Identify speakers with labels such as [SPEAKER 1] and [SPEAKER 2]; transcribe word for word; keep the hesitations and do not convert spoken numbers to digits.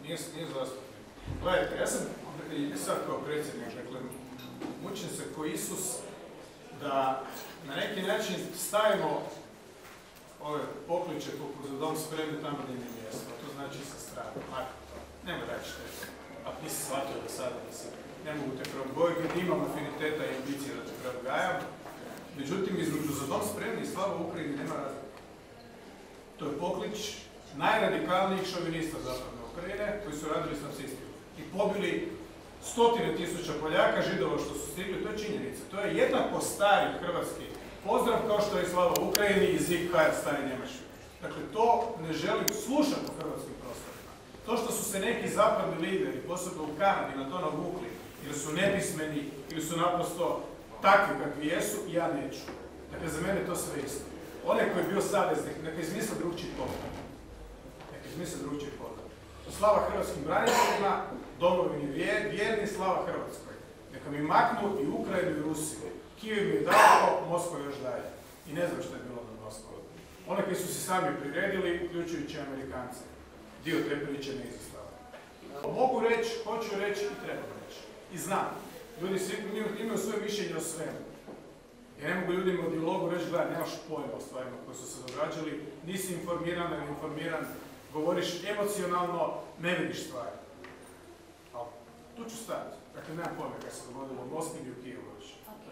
[SPEAKER 1] nije, nije zastupnik. Gledajte, ja sam i sad kao predsjednik, dakle, mučim se ko Isus da na neki način stavimo ove pokliče poput za dom spremni tamo gdje nije mjesto, to znači sa strane, lako to, nema daći te, ako nisi shvatio do sada, nisi, ne mogu te preodgojiti, imam afiniteta i ambicije da te preodgajam, međutim, između za dom spremni i Slava Ukrajini nema razlike. To je poklič najradikalnijih šovinista zapadne Ukrajine koji su radili s nacistima i pobili stotine tisuća Poljaka, Židova što su stigli, to je činjenica. To je jednako stari hrvatski pozdrav kao što je Slava Ukrajini i Zig Heil, stari njemački. Dakle, to ne želim slušati u hrvatskim prostorima. To što su se neki zapadni lideri, posebno u Kanadi, na to navukli, ili su nepismeni, ili su naprosto takvi kakvi jesu, ja neću. Dakle, za mene to sve isto. Onaj koji je bio saveznik, neka izmisla drugčiji pogled. Neka izmisla drugčiji pogled. Slava hrvatskim braniteljima, domovini vjerni, slava Hrvatskoj. Neka mi maknu i Ukrajinu i Rusiju. Kijev mi je daleko, Moskva još dalje. I ne znam što je bilo na Moskvu. One koji su se sami priredili, uključujući Amerikanci. Dio te priče ne izostava. Mogu reći, hoću reći i trebam reći. I znam. Ljudi svi imaju svoje mišljenje o svemu. Ja ne mogu ljudima u dijalogu reći, gledaj, nemaš pojma o stvarima koje su se događali, nisi informiran, ne informiran, govoriš emocionalno, ne vidiš stvari. Ali tu ću stati. Dakle, nemam pojma kada se dogodilo u Moskvi i u Kijevu.